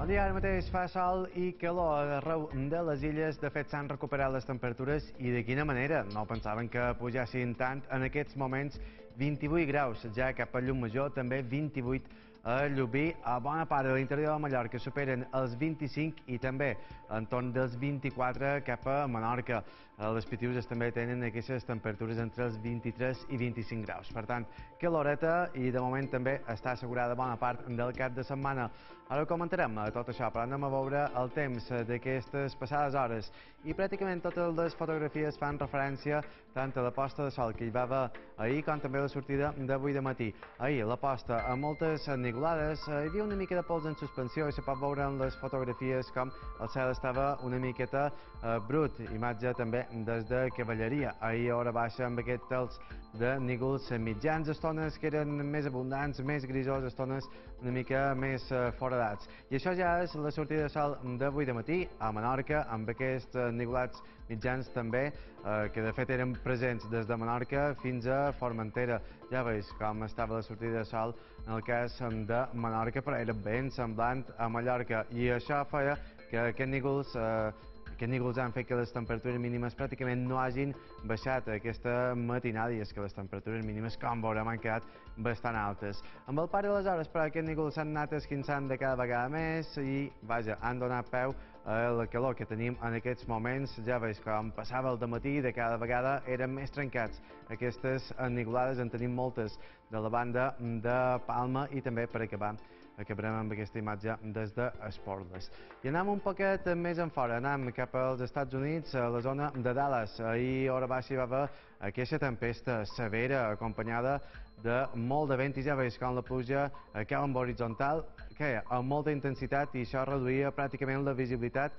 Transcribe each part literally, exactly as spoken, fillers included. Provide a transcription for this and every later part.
Bon dia, ara mateix fa sol i calor arreu de les illes. De fet, s'han recuperat les temperatures i de quina manera. No pensaven que pugessin tant en aquests moments. vint-i-vuit graus ja cap a Llucmajor, també vint-i-vuit a Llubí. A bona part de l'interior de Mallorca superen els vint-i-cinc i també entorn dels vint-i-quatre cap a Menorca. Les Pitiuses també tenen aquestes temperatures entre els vint-i-tres i vint-i-cinc graus. Per tant, caloreta i de moment també està assegurada bona part del cap de setmana. Ara ho comentarem tot això, però anem a veure el temps d'aquestes passades hores. I pràcticament totes les fotografies fan referència tant a la posta de sol que hi va haver ahir com també a la sortida d'avui de matí. Ahir, la posta amb moltes nuvolades, hi havia una mica de pols en suspensió i se pot veure en les fotografies com el cel estava una miqueta eh, brut. Imatge també des de Cavalleria. Ahir a hora baixa amb aquests tels de nígols mitjans, estones que eren més abundants, més grisós, estones una mica més eh, foradats. I això ja és la sortida de sol d'avui de matí a Menorca, amb aquests eh, nigolats mitjans també, eh, que de fet eren presents des de Menorca fins a Formentera. Ja veus com estava la sortida de sol en el cas de Menorca, però era ben semblant a Mallorca. I això feia que aquests nígols eh, Aquests nígols han fet que les temperatures mínimes pràcticament no hagin baixat aquesta matinada, i és que les temperatures mínimes, com veurem, han quedat bastant altes. Amb el pas de les hores, però, aquests nígols s'han anat esquinçant de cada vegada més i, vaja, han donat peu a la calor que tenim en aquests moments. Ja veus com passava el dematí, de cada vegada eren més trencats. Aquestes nigolades en tenim moltes de la banda de Palma i també, per acabar, acabarem amb aquesta imatge des d'Esporles. I anem un poquet més en fora, anem cap als Estats Units, a la zona de Dallas. Ahir a hora baixa hi va haver aquesta tempesta severa, acompanyada de molt de vent, i ja veus com la pluja cau amb horitzontal, que amb molta intensitat, i això reduïa pràcticament la visibilitat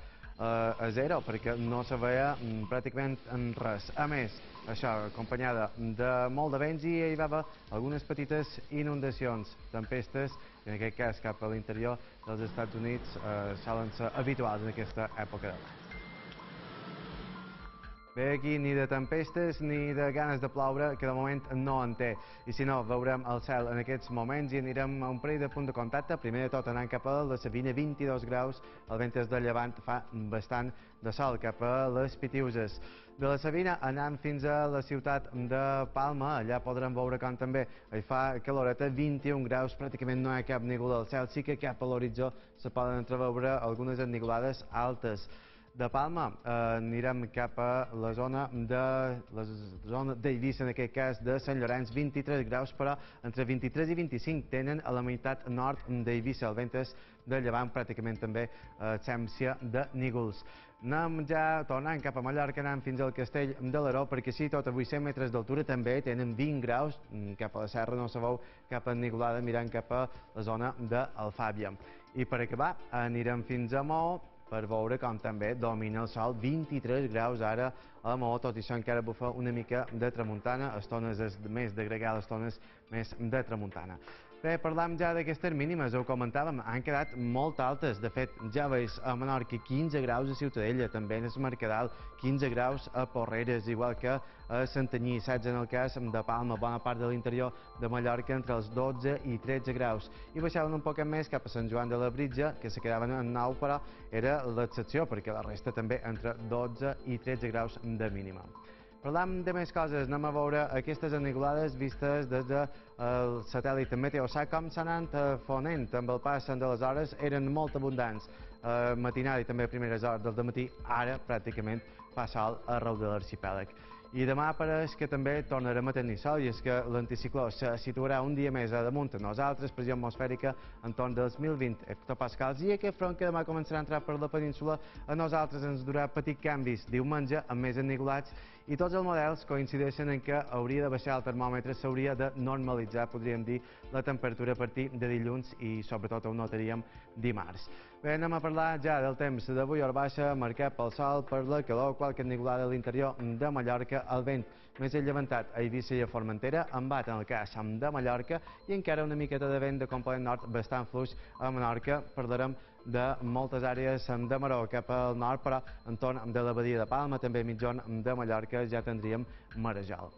a zero, perquè no se veia pràcticament res. A més, això acompanyada de molt de vents, i hi va haver algunes petites inundacions, tempestes, que en aquest cas cap a l'interior dels Estats Units eh, solen ser habituals en aquesta època de l'any. Bé, aquí ni de tempestes ni de ganes de ploure, que de moment no en té. I si no, veurem el cel en aquests moments i anirem a un parell de punts de contacte. Primer de tot anant cap a la Savina, vint-i-dos graus, el vent és de llevant, fa bastant de sol cap a les Pitiuses. De la Savina anem fins a la ciutat de Palma, allà podrem veure com també hi fa caloreta, vint-i-un graus, pràcticament no hi ha cap nígol al cel, sí que cap a l'horitzó se poden entreveure algunes enniglades altes. De Palma eh, anirem cap a la zona de la zona d'Eivissa, en aquest cas de Sant Llorenç, vint-i-tres graus, però entre vint-i-tres i vint-i-cinc tenen a la meitat nord d'Eivissa. El vent és de llevant, pràcticament també absència de nígols. Anem ja tornant cap a Mallorca, anem fins al Castell de l'Aró, perquè sí, tot a vuit-cents metres d'altura també tenen vint graus, cap a la serra no se veu cap ennigolada mirant cap a la zona d'Alfàbia. I per acabar anirem fins a Maó, per veure com també domina el sol, vint-i-tres graus ara a Maó, tot i això encara bufa una mica de tramuntana, estones més de gregal, estones més de tramuntana. Bé, parlam ja d'aquestes mínimes, ho comentàvem, han quedat molt altes. De fet, ja veus a Menorca quinze graus a Ciutadella, també en el Mercadal, quinze graus a Porreres, igual que a Santanyí, setze en el cas de Palma, bona part de l'interior de Mallorca entre els dotze i tretze graus. I baixaven un poc més cap a Sant Joan de la Britja, que se quedaven en nou, però era l'excepció, perquè la resta també entre dotze i tretze graus de mínima. Parlam de més coses, anem a veure aquestes enniglades vistes des del satèl·lit Meteosat, com s'han anat fonent amb el pas de les hores, eren molt abundants. Matinada i també a primeres hores del dematí, ara pràcticament fa sol arreu de l'arxipèlag. I demà pareix que també tornarem a tenir sol, i és que l'anticicló se situarà un dia més a damunt a nosaltres, pressió atmosfèrica entorn dels mil vint hectopascals, i aquest front que demà començarà a entrar per la península a nosaltres ens durà petits canvis diumenge amb més ennigolats, i tots els models coincideixen en que hauria de baixar el termòmetre, s'hauria de normalitzar, podríem dir, la temperatura a partir de dilluns i sobretot ho notaríem dimarts. Bé, anem a parlar ja del temps d'avui, hora baixa, marcat pel sol, per la calor, qualque ennigolada a l'interior de Mallorca, el vent més llevantat a Eivissa i a Formentera, embat en el cas de Mallorca, i encara una miqueta de vent de component nord bastant fluix a Menorca. Parlarem de moltes àrees de maró cap al nord, però entorn de la badia de Palma, també mitjon de Mallorca, ja tindríem marejol.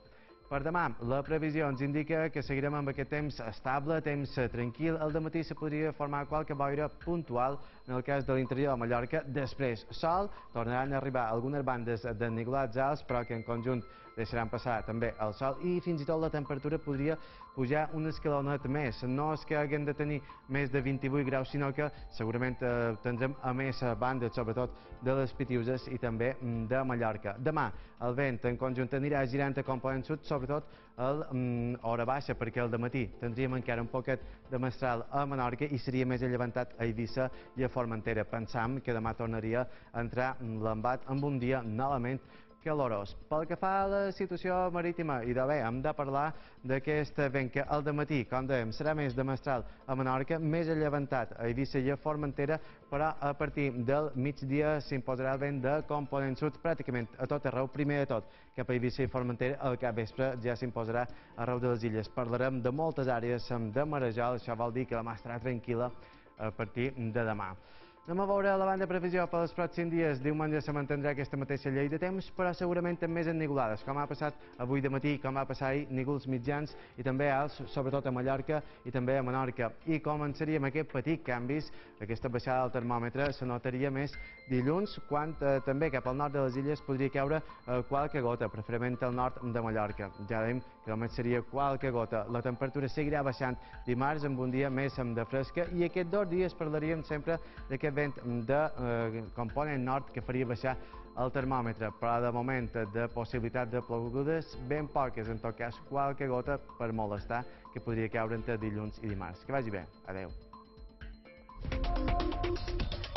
Per demà, la previsió ens indica que seguirem amb aquest temps estable, temps tranquil. Al dematí se podria formar qualque boira puntual en el cas de l'interior de Mallorca. Després, sol, tornaran a arribar algunes bandes de niculats alts, però que en conjunt deixaran passar també el sol i fins i tot la temperatura podria pujar un escalonet més. No és que haguem de tenir més de vint-i-vuit graus, sinó que segurament eh, tindrem a més bandes, sobretot de les Pitiuses i també de Mallorca. Demà, el vent en conjunt anirà girant a component sud, sobretot a hora baixa, perquè al dematí tindríem encara un poquet de mestral a Menorca i seria més allevantat a Eivissa i a Formentera. Pensam que demà tornaria a entrar l'embat amb un dia novament calorós. Pel que fa a la situació marítima, i de bé, hem de parlar d'aquest vent que al dematí, com dèiem, serà més de mestral a Menorca, més allevantat a Eivissa i a Formentera, però a partir del migdia s'imposarà el vent de component sud pràcticament a tot arreu, primer de tot cap a Eivissa i Formentera, al capvespre ja s'imposarà arreu de les illes. Parlarem de moltes àrees de marejol, això vol dir que la mà estarà tranquil·la a partir de demà. Anem a veure la banda de previsió per als pròxims dies. Diumenge se mantindrà aquesta mateixa llei de temps, però segurament amb més ennigulades, com ha passat avui de matí, com va passar ahir, nígols mitjans i també alts, sobretot a Mallorca i també a Menorca. I començaríem aquest petit canvis, aquesta baixada del termòmetre se notaria més dilluns, quan eh, també cap al nord de les illes podria caure eh, qualque gota, preferentment al nord de Mallorca. Ja dèiem que només seria qualque gota. La temperatura seguirà baixant dimarts amb un dia més de fresca i aquests dos dies parlaríem sempre d'aquest vent de eh, component nord que faria baixar el termòmetre, però de moment de possibilitat de plogudes ben poques, en tot cas qualque gota per molestar que podria caure entre dilluns i dimarts. Que vagi bé. Adeu.